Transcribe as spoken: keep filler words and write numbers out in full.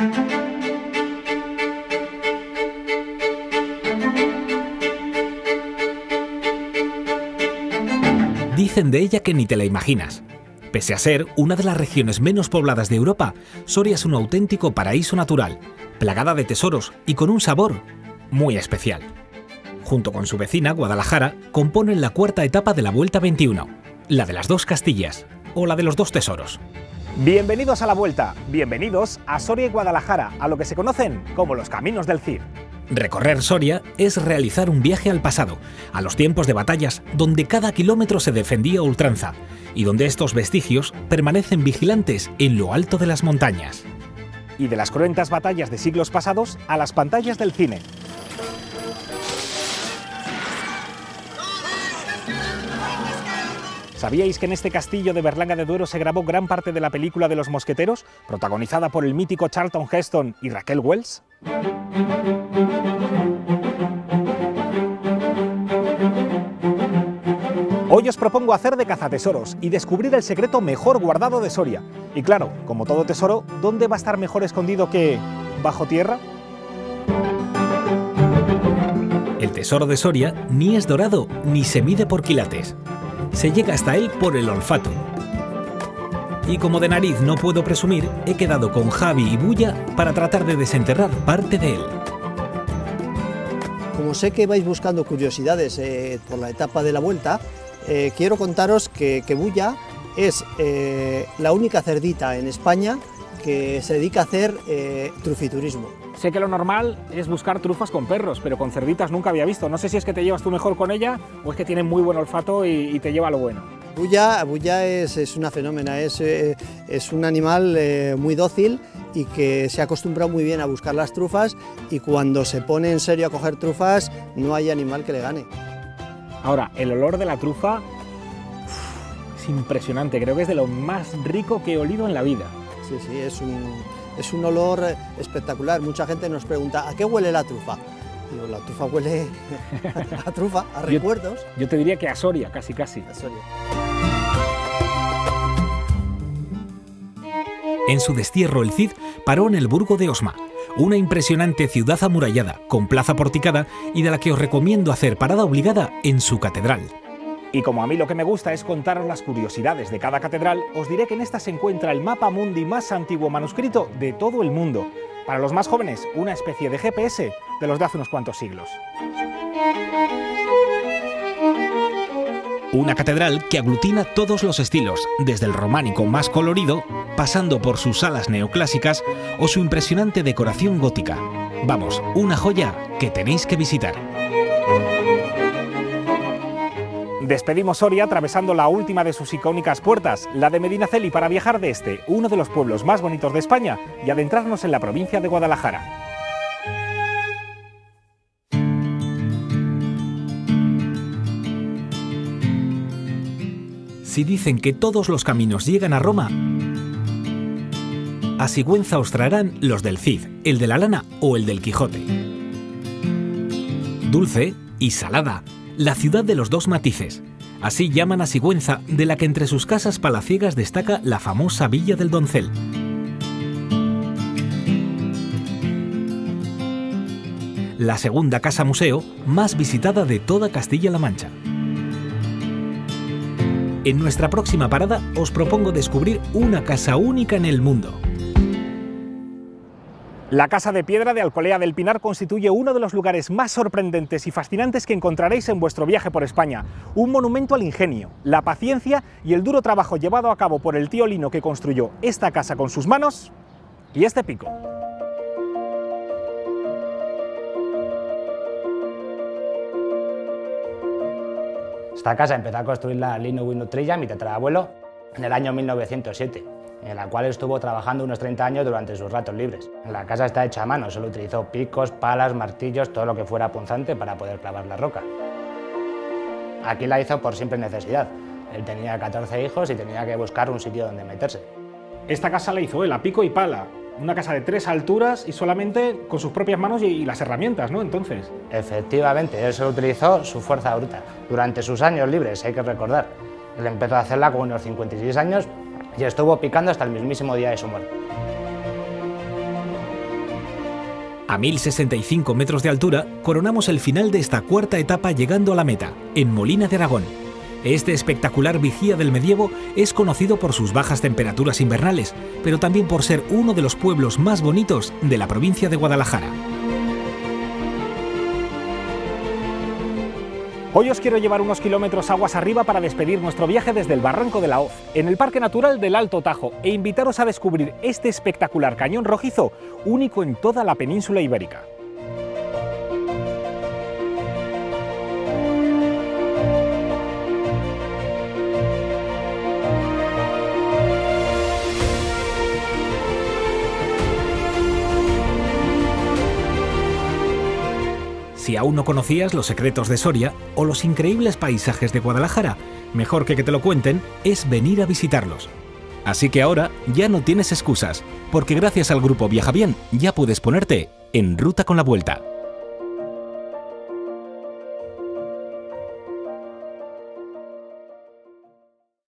Dicen de ella que ni te la imaginas. Pese a ser una de las regiones menos pobladas de Europa, Soria es un auténtico paraíso natural, plagada de tesoros y con un sabor muy especial. Junto con su vecina, Guadalajara, componen la cuarta etapa de la Vuelta veintiuno, la de las dos Castillas, o la de los dos tesoros. Bienvenidos a la Vuelta, bienvenidos a Soria y Guadalajara, a lo que se conocen como los Caminos del Cid. Recorrer Soria es realizar un viaje al pasado, a los tiempos de batallas donde cada kilómetro se defendía a ultranza y donde estos vestigios permanecen vigilantes en lo alto de las montañas. Y de las cruentas batallas de siglos pasados a las pantallas del cine. ¿Sabíais que en este castillo de Berlanga de Duero se grabó gran parte de la película de los mosqueteros, protagonizada por el mítico Charlton Heston y Raquel Welch? Hoy os propongo hacer de cazatesoros y descubrir el secreto mejor guardado de Soria. Y claro, como todo tesoro, ¿dónde va a estar mejor escondido que bajo tierra? El tesoro de Soria ni es dorado ni se mide por quilates. Se llega hasta él por el olfato. Y como de nariz no puedo presumir, he quedado con Javi y Bulla para tratar de desenterrar parte de él. Como sé que vais buscando curiosidades eh, por la etapa de la Vuelta, eh, quiero contaros que, que Bulla es eh, la única cerdita en España que se dedica a hacer eh, trufiturismo. Sé que lo normal es buscar trufas con perros, pero con cerditas nunca había visto. No sé si es que te llevas tú mejor con ella o es que tiene muy buen olfato y, y te lleva lo bueno. Bulla, Bulla es, es una fenómena, es, eh, es un animal eh, muy dócil y que se ha acostumbrado muy bien a buscar las trufas, y cuando se pone en serio a coger trufas no hay animal que le gane. Ahora, el olor de la trufa uf, es impresionante, creo que es de lo más rico que he olido en la vida. Sí, sí, es un, es un olor espectacular. Mucha gente nos pregunta, ¿a qué huele la trufa? Digo, la trufa huele a trufa, a recuerdos. Yo, yo te diría que a Soria, casi casi. A Soria. En su destierro el Cid paró en el Burgo de Osma, una impresionante ciudad amurallada, con plaza porticada y de la que os recomiendo hacer parada obligada en su catedral. Y como a mí lo que me gusta es contaros las curiosidades de cada catedral, os diré que en esta se encuentra el mapa mundi más antiguo manuscrito de todo el mundo. Para los más jóvenes, una especie de G P S de los de hace unos cuantos siglos. Una catedral que aglutina todos los estilos, desde el románico más colorido, pasando por sus salas neoclásicas o su impresionante decoración gótica. Vamos, una joya que tenéis que visitar. Despedimos Soria atravesando la última de sus icónicas puertas, la de Medinaceli, para viajar de este, uno de los pueblos más bonitos de España, y adentrarnos en la provincia de Guadalajara. Si dicen que todos los caminos llegan a Roma, a Sigüenza os traerán los del Cid, el de la Lana o el del Quijote. Dulce y salada, la ciudad de los dos matices. Así llaman a Sigüenza, de la que entre sus casas palaciegas destaca la famosa Villa del Doncel. La segunda casa museo más visitada de toda Castilla-La Mancha. En nuestra próxima parada os propongo descubrir una casa única en el mundo. La Casa de Piedra de Alcolea del Pinar constituye uno de los lugares más sorprendentes y fascinantes que encontraréis en vuestro viaje por España. Un monumento al ingenio, la paciencia y el duro trabajo llevado a cabo por el tío Lino, que construyó esta casa con sus manos y este pico. Esta casa empezó a construirla Lino Winutrilla, mi tatarabuelo, en el año mil novecientos siete. En la cual estuvo trabajando unos treinta años durante sus ratos libres. La casa está hecha a mano, solo utilizó picos, palas, martillos, todo lo que fuera punzante para poder clavar la roca. Aquí la hizo por simple necesidad. Él tenía catorce hijos y tenía que buscar un sitio donde meterse. Esta casa la hizo él a pico y pala, una casa de tres alturas y solamente con sus propias manos y, y las herramientas, ¿no? Entonces. Efectivamente, él solo utilizó su fuerza bruta. Durante sus años libres, hay que recordar. Él empezó a hacerla con unos cincuenta y seis años y estuvo picando hasta el mismísimo día de su muerte. A mil sesenta y cinco metros de altura, coronamos el final de esta cuarta etapa llegando a la meta, en Molina de Aragón. Este espectacular vigía del medievo es conocido por sus bajas temperaturas invernales, pero también por ser uno de los pueblos más bonitos de la provincia de Guadalajara. Hoy os quiero llevar unos kilómetros aguas arriba para despedir nuestro viaje desde el Barranco de la Hoz, en el Parque Natural del Alto Tajo, e invitaros a descubrir este espectacular cañón rojizo, único en toda la península ibérica. Si aún no conocías los secretos de Soria o los increíbles paisajes de Guadalajara, mejor que que te lo cuenten es venir a visitarlos. Así que ahora ya no tienes excusas, porque gracias al grupo Viaja Bien ya puedes ponerte en ruta con la vuelta.